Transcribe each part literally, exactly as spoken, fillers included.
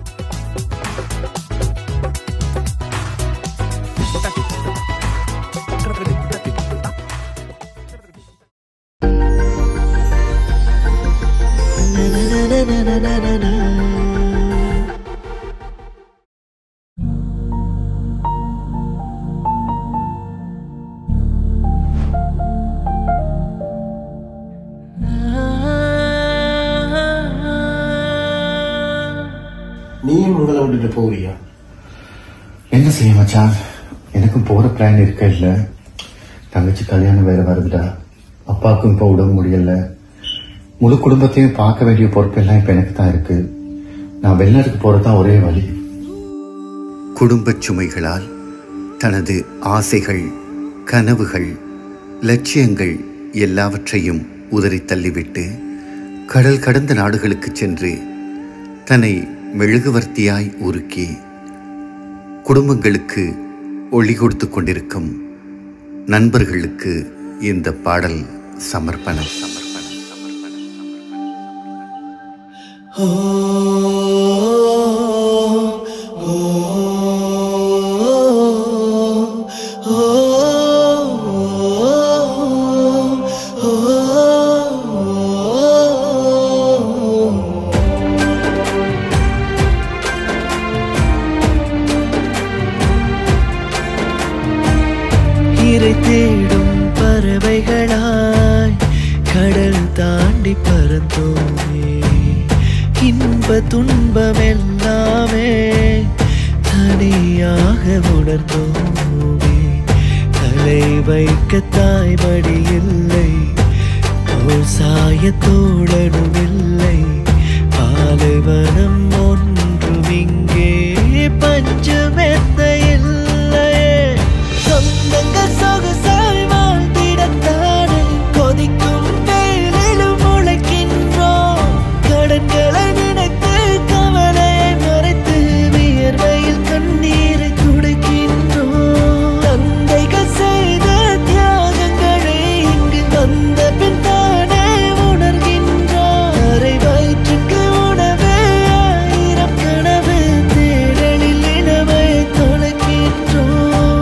நீயும் உங்களை விட்டுட்டு போறியா? என்ன செய்ய மச்சான், எனக்கும் போற பிளான் இருக்க இல்ல. தங்கச்சி கல்யாணம் வேற வருதுடா. அப்பாவுக்கும் இப்ப உடம்பு முடியல. முழு குடும்பத்தையும் பார்க்க வேண்டிய பொறுப்பெல்லாம் இப்ப எனக்கு தான் இருக்கு. நான் வெளிநாட்டுக்கு போறதுதான் ஒரே வழி. குடும்பச் சுமைகளால் தனது ஆசைகள், கனவுகள், லட்சியங்கள் எல்லாவற்றையும் உதறி தள்ளிவிட்டு கடல் கடந்த நாடுகளுக்கு சென்று தன்னை மெழுகுவர்த்தியாய் உருக்கி குடும்பங்களுக்கு ஒளி கொடுத்து கொண்டிருக்கும் நண்பர்களுக்கு இந்த பாடல் சமர்ப்பணம் சமர்ப்பணம் சமர்ப்பணம் தேடும் பறவைகளாய் கடல் தாண்டி பறந்தோமே, இன்ப துன்பம் எல்லாமே தனியாக உணர்ந்தோமே. தலை வைக்க தாய்மடி இல்லை, தோல் சாய தோழனும் இல்லை. பாலைவனம் ஒன்றும் இங்கே பஞ்சமெத்த இல்லையே. சொந்தங்கள் சொகுசாய் வாழ்ந்திடத்தானே கொதிக்கும் வெயிலிலும் உழைக்கின்றோம். கடன்களை நினைத்து கவலையை மறைத்து வியர்வையில் கண்ணீரை துடைக்கின்றோம். தந்தைகள் செய்த தியாகங்களை இங்கு வந்த பின் தானே உணர்கின்றோம். அரை வயிற்றுக்கு உணவே ஆயிரம் கனவு, தேடலில் இனவை தொலைக்கின்றோம்.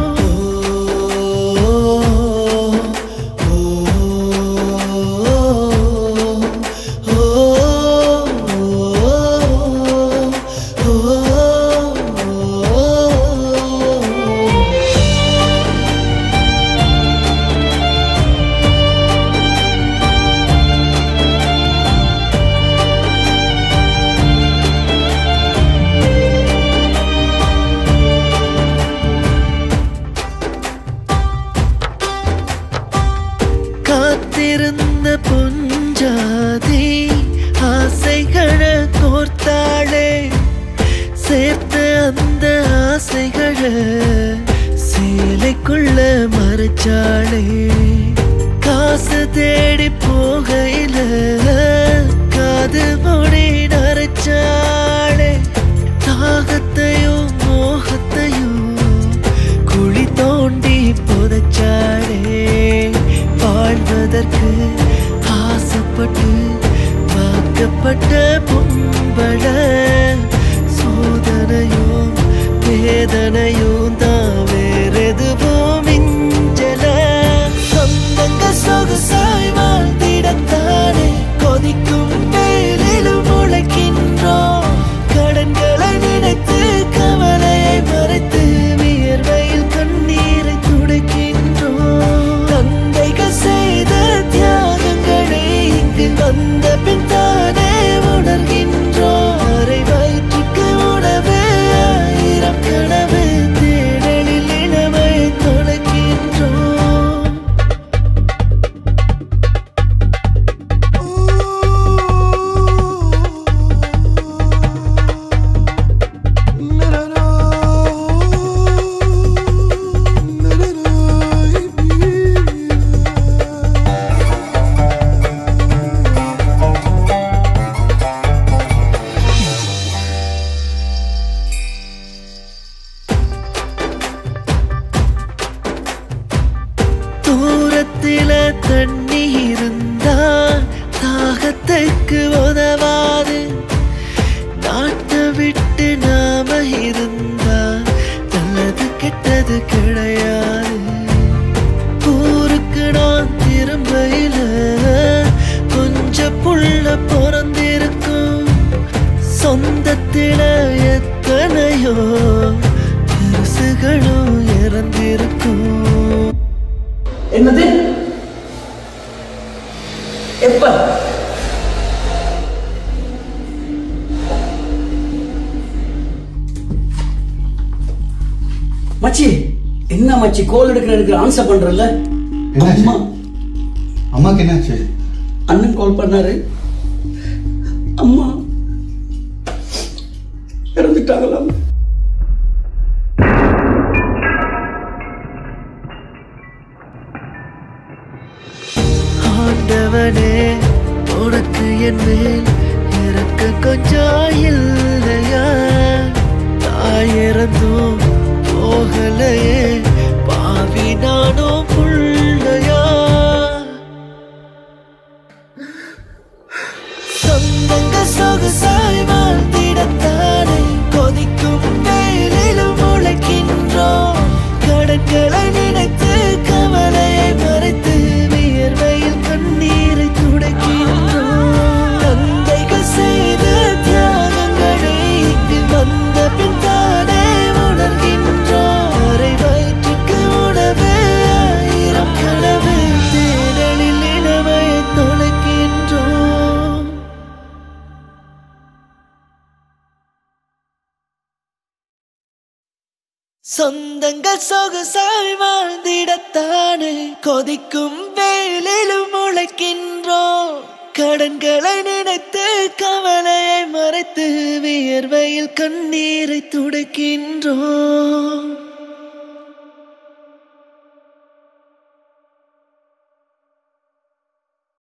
காத்திருந்த பொஞ்சாதி ஆசைகளை கோர்த்தாளே, சேர்த்த அந்த ஆசைகளை சேலைக்குள்ள மறைச்சாளே. காசு தேடி போகையில காது மொழி நரைச்சாளே. தாகத்தையும் மோகத்தையும் குழி தோண்டி புதைச்சாளே. வாழ்வதற்கு ஆசைப்பட்டு வாக்கப்பட்ட பொம்பள சோதனையும் வேதனையும் தான் வேறெதுவும் மிஞ்சல. சொந்தங்கள் சொகுசாய் வாழ்ந்திடத்தானே கொதிக்கும் வெயிலிலும் உழைக்கின்றோம். கடன்களை நினைத்து கவலையை மறைத்து வியர்வையில் கண்ணீரை துடைக்கின்றோம். தந்தைகள் செய்த தியாகங்களை இங்கு வந்த பின் தானே உணர்கின்றோம். விட்டு நாம இருந்தா நல்லது கெட்டது கிடையாது. ஊருக்கு நான் திரும்பையில கொஞ்சம் புள்ள பிறந்திருக்கும். சொந்தத்தில எத்தனையோ பெருசுகளும் இறந்திருக்கும். என்னது எப்ப மச்சி? என்ன மச்சி கோல் எடுக்கிறதுக்கு ஆன்சர் பண்றல? அம்மா அம்மாக்கு என்னாச்சு? அண்ணன் கால் பண்ணாரு. அம்மா இறந்துட்டாங்களாம். ஆண்டவனே உனக்கு என் மேல் இறக்க கொஞ்சம் இல்லையா? தாயிறந்தும் போகலையே பாவி நானும் புள்ளையா? சொந்தங்க சொகுசாய் வாழ்ந்திடத்தானே கொதிக்கும் வெயிலிலும் உழைக்கின்றோம். கடற்களை நினைத்து கவலையை மறைத்து வியர்வையில் கண்ணீரை துடைக்கின்றோம். தந்தைகள் செய்த தியாகங்களை இங்கு வந்த பின் தானே உணர்கின்றோம். அரை வயிற்றுக்கு உணவு ஆயிரம் கனவு தேடலில் இளமையை தொலைக்கின்றோம். சொந்தங்கள் சொகுசாய் வாழ்ந்திடத்தானே கொதிக்கும் வெயிலிலும் உழைக்கின்றோம். கடன்களை நினைத்து கவலையை மறைத்து வியர்வையில் கண்ணீரை துடைக்கின்றோம்.